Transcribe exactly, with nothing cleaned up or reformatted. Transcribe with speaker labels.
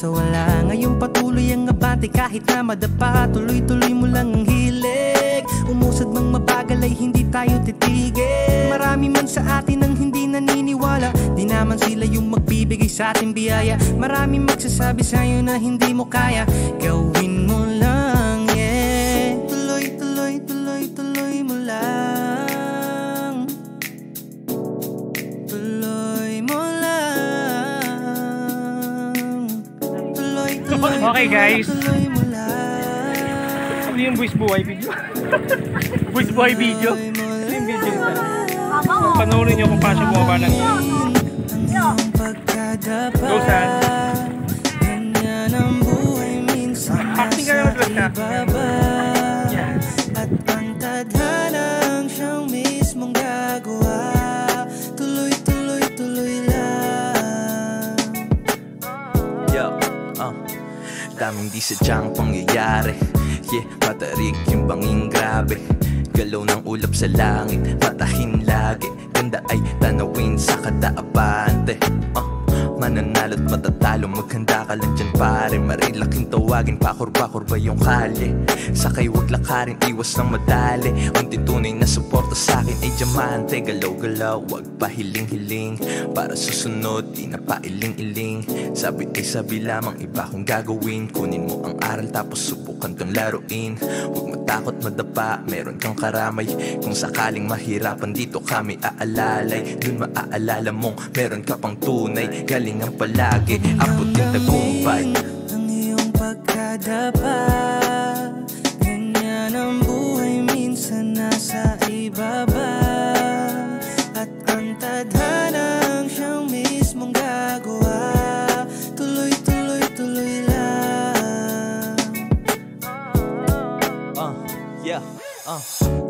Speaker 1: sa wala. Ngayon patuloy ang abante kahit na madapa. Tuloy-tuloy mo lang ang hilig. Umusad mang mabagal ay hindi tayo titigil. Marami man sa atin ang hindi naniniwala, di naman sila yung magbibigay sa ating biyaya. Marami magsasabi sa'yo na hindi mo kaya, gawin mo lang, yeah. Tuloy, tuloy, tuloy, tuloy mo lang. Tuloy mo lang. Tuloy, tuloy,
Speaker 2: okay guys,
Speaker 1: tuloy mo lang.
Speaker 2: ano yung voice buhay video? Voice buhay video? Ano yung video nito? Panoorin nyo kung paano siya bumaba ng go saan? Acting ka naman lang siya.
Speaker 1: At ang tadhanang siyang mismong gagawa. Tuloy, tuloy, tuloy lang.
Speaker 3: Yo, uh, daming di sadyang pangyayari. Yeah, matarik yung banging grabe. Galaw ng ulap sa langit, matahin lagi. Ganda ay tanawin sa kada abante. uh, Mananalo't matatalo, maghanda ka lang dyan pare. Marilaking tawagin, pakor-bakor ba yung kalye? Sakay wag lakarin, iwas ng madali. Unti tunay na suporta sa'kin ay diamante. Galaw-galaw, wag pahiling-hiling. Para susunod, di na pailing-iling. Sabi ay sabi lamang, iba kong gagawin. Kunin mo ang aral tapos subukan kang laruin. Huwag matakot madapa, meron kang karamay. Kung sakaling mahirapan dito kami aalalay. Dun maaalala mong meron ka pang tunay. Galingan palagi, abot yung tagumpay.
Speaker 1: Ang iyong pagkadapa, ganyan ang buhay, minsan nasa ibaba. At ang tadhanang siyang mismong gagawa. Tuloy, tuloy, tuloy lang.
Speaker 3: Uh, yeah, uh.